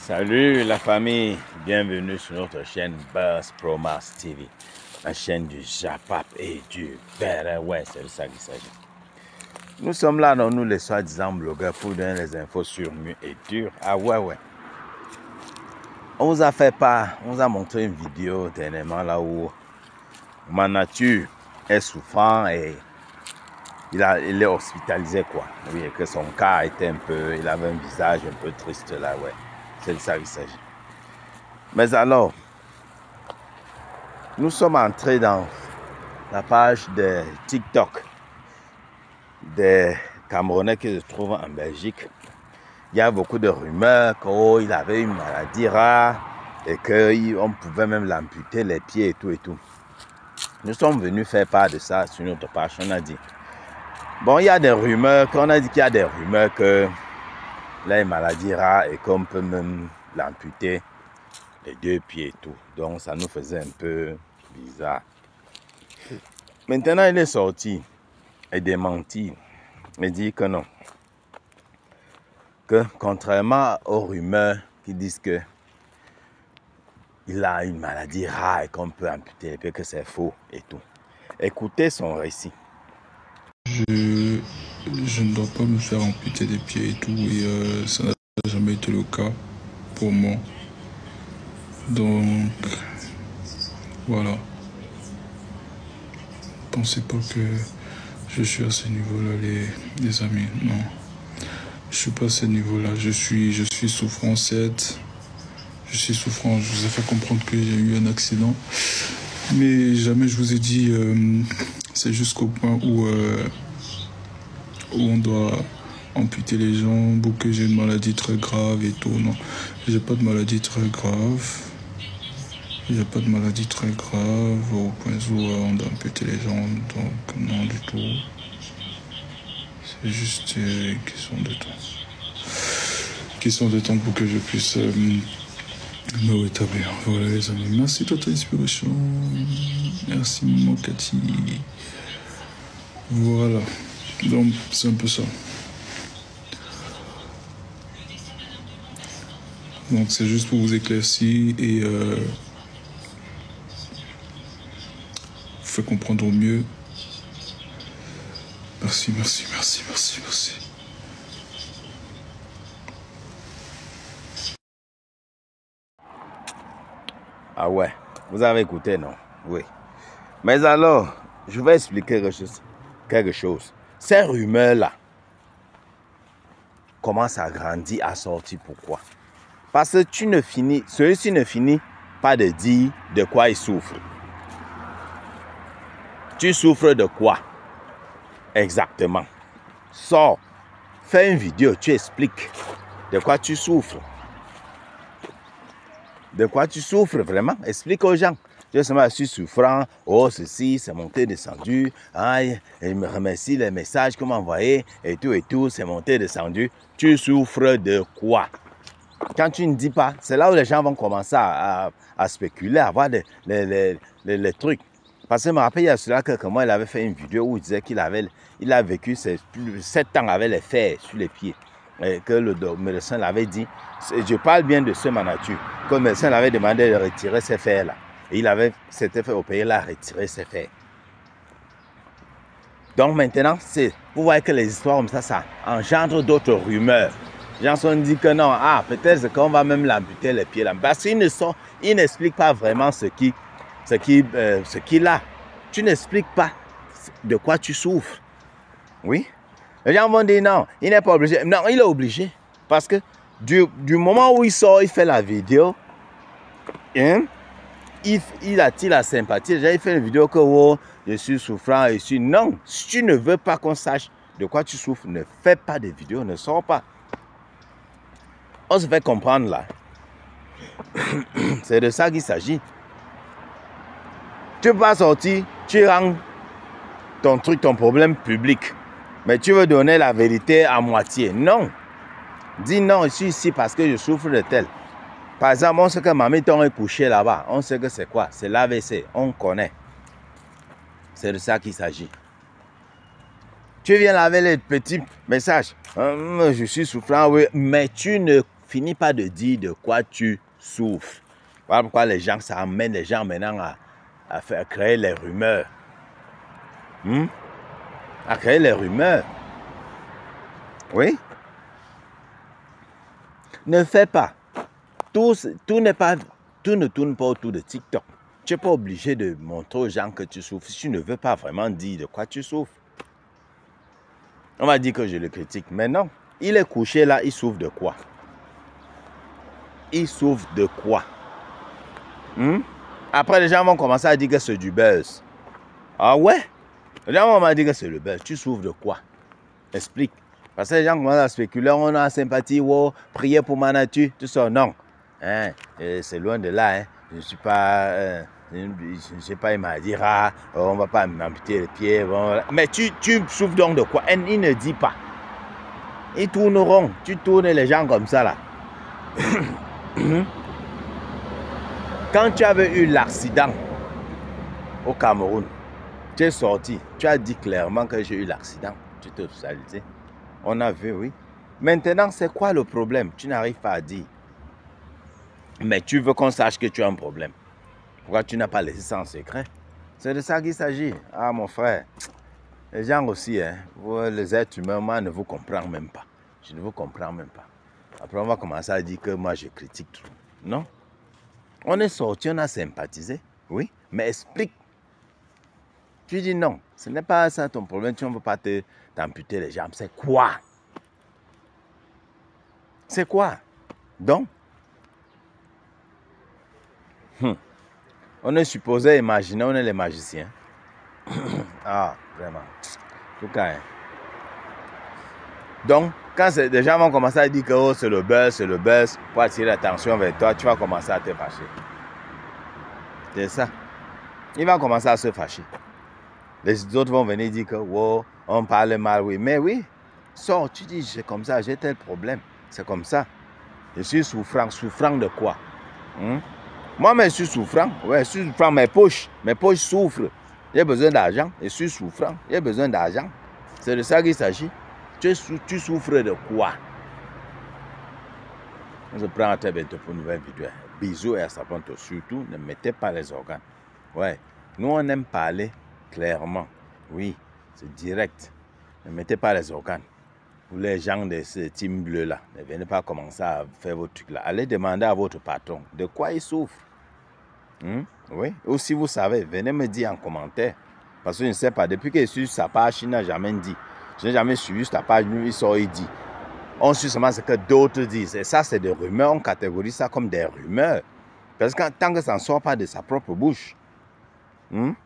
Salut la famille, bienvenue sur notre chaîne Buzz Promax TV, la chaîne du Japap et du Bénin. Ouais, c'est de ça qu'il s'agit. Nous sommes là, dans nous les soi-disant blogueurs, pour donner les infos sur mu et dur. Ah ouais. On vous a fait part, on vous a montré une vidéo dernièrement là où ma nature est souffrant et il est hospitalisé quoi. Oui, et que son cas était un peu, il avait un visage un peu triste là, ouais. C'est de ça qu'il s'agit. Mais alors, nous sommes entrés dans la page de TikTok des Camerounais qui se trouvent en Belgique. Il y a beaucoup de rumeurs qu'il avait une maladie rare et qu'on pouvait même l'amputer les pieds et tout. Nous sommes venus faire part de ça sur notre page. On a dit, bon, il y a des rumeurs, qu'on a dit qu'il y a des rumeurs qu'il a une maladie rare et qu'on peut même l'amputer les deux pieds et tout. Donc ça nous faisait un peu bizarre. Maintenant il est sorti et démenti et dit que non. Que contrairement aux rumeurs qui disent que il a une maladie rare et qu'on peut amputer, et que c'est faux et tout. Écoutez son récit. Je ne dois pas me faire amputer des pieds et tout, et ça n'a jamais été le cas pour moi. Donc, voilà. Pensez pas que je suis à ce niveau-là, les amis. Non, je suis pas à ce niveau-là. Je suis souffrant, certes. Je suis souffrant. Je vous ai fait comprendre que j'ai eu un accident. Mais jamais je vous ai dit, c'est jusqu'au point où on doit amputer les jambes ou que j'ai une maladie très grave et tout. Non, j'ai pas de maladie très grave. J'ai pas de maladie très grave au point où on doit amputer les jambes. Donc non du tout. C'est juste une question de temps. Question de temps pour que je puisse me rétablir. Voilà les amis. Merci Total Inspiration. Merci Maman Cathy. Voilà. Donc c'est un peu ça. Donc c'est juste pour vous éclaircir et vous faire comprendre au mieux. Merci. Ah ouais, vous avez écouté, non? Oui. Mais alors, je vais expliquer quelque chose. Ces rumeurs-là commencent à grandir, à sortir. Pourquoi? Parce que celui-ci ne finit pas de dire de quoi il souffre. Tu souffres de quoi? Exactement. Sors, fais une vidéo, tu expliques de quoi tu souffres. De quoi tu souffres vraiment? Explique aux gens. Je suis souffrant. Oh, ceci, c'est monté, descendu. Aïe, il me remercie les messages qu'on m'a envoyés et tout, c'est monté, descendu. Tu souffres de quoi? Quand tu ne dis pas, c'est là où les gens vont commencer à spéculer, à voir les trucs. Parce que je me rappelle, il y a cela que moi, il avait fait une vidéo où il disait qu'il a vécu 7 ans avec les fers sur les pieds. Et que le médecin l'avait dit, je parle bien de ce manature, que le médecin l'avait demandé de retirer ces fers-là. Et il s'était fait opérer là, retirer ces fers. Donc maintenant, vous voyez que les histoires comme ça engendre d'autres rumeurs. Les gens sont dit que non, peut-être qu'on va même l'amputer les pieds là. Parce qu'ils n'expliquent pas vraiment ce qu'il a. Tu n'expliques pas de quoi tu souffres. Oui. Les gens vont dire non, il n'est pas obligé. Non, il est obligé. Parce que du moment où il sort, il fait la vidéo, hein, il attire la sympathie. Déjà, il fait une vidéo que oh, je suis souffrant. Non, si tu ne veux pas qu'on sache de quoi tu souffres, ne fais pas de vidéo, ne sors pas. On se fait comprendre là. C'est de ça qu'il s'agit. Tu ne peux pas sortir, tu rends ton problème public. Mais tu veux donner la vérité à moitié. Non. Dis non, je suis ici parce que je souffre de tel. Par exemple, on sait que Maméton est couché là-bas. On sait que c'est quoi? C'est l'AVC. On connaît. C'est de ça qu'il s'agit. Tu viens là avec les petits messages. Je suis souffrant, oui. Mais tu ne finis pas de dire de quoi tu souffres. Voilà pourquoi les gens, ça amène les gens maintenant à créer les rumeurs. À créer les rumeurs. Oui. Ne fais pas. Tout ne tourne pas autour de TikTok. Tu n'es pas obligé de montrer aux gens que tu souffres si tu ne veux pas vraiment dire de quoi tu souffres. On va dire que je le critique. Mais non, il est couché là, il souffre de quoi? Il souffre de quoi? Après, les gens vont commencer à dire que c'est du buzz. Ah ouais? Les gens vont dire que c'est le buzz. Tu souffres de quoi? Explique. Parce que les gens commencent à spéculer, on a sympathie, wow, prier pour ma nature, tout ça. Non. Hein? C'est loin de là. Hein? Je ne suis pas... je ne sais pas, il m'a dit, on ne va pas m'amputer les pieds. Bon, mais tu souffres donc de quoi? Il ne dit pas. Ils tourneront. Tu tournes les gens comme ça là. Quand tu avais eu l'accident au Cameroun, tu es sorti. Tu as dit clairement que j'ai eu l'accident. Tu t'es hospitalisé. On a vu, oui. Maintenant, c'est quoi le problème? Tu n'arrives pas à dire. Mais tu veux qu'on sache que tu as un problème. Pourquoi tu n'as pas laissé ça en secret? C'est de ça qu'il s'agit. Ah, mon frère. Les gens aussi, hein, vous, les êtres humains, moi, ne vous comprends même pas. Je ne vous comprends même pas. Après, on va commencer à dire que moi, je critique trop. Non. On est sorti, on a sympathisé. Oui. Mais explique. Tu dis non. Ce n'est pas ça ton problème. Tu ne veux pas t'amputer les jambes. C'est quoi? C'est quoi? Donc, on est supposé imaginer, on est les magiciens. Ah, vraiment. En tout cas, hein. Donc, quand les gens vont commencer à dire que oh, c'est le buzz, pour attirer l'attention vers toi, tu vas commencer à te fâcher. C'est ça. Il va commencer à se fâcher. Les autres vont venir dire que oh, on parle mal, oui. Mais oui, sors, tu dis, c'est comme ça, j'ai tel problème. C'est comme ça. Je suis souffrant. Souffrant de quoi? Moi, je suis souffrant. Ouais, je suis souffrant. Mes poches souffrent. J'ai besoin d'argent. Je suis souffrant. J'ai besoin d'argent. C'est de ça qu'il s'agit. Tu souffres de quoi? On se prend à très bientôt pour une nouvelle vidéo. Bisous et à sa plante. Surtout, ne mettez pas les organes. Ouais. Nous, on aime parler clairement. Oui, c'est direct. Ne mettez pas les organes. Pour les gens de ce team bleu là, ne venez pas commencer à faire vos trucs là. Allez demander à votre patron de quoi il souffre. Oui, ou si vous savez, venez me dire en commentaire. Parce que je ne sais pas, depuis que je suis sur sa page, il n'a jamais dit. Je n'ai jamais suivi sa page, il sort et dit. On suit seulement ce que d'autres disent. Et ça, c'est des rumeurs, on catégorise ça comme des rumeurs. Parce que tant que ça ne sort pas de sa propre bouche,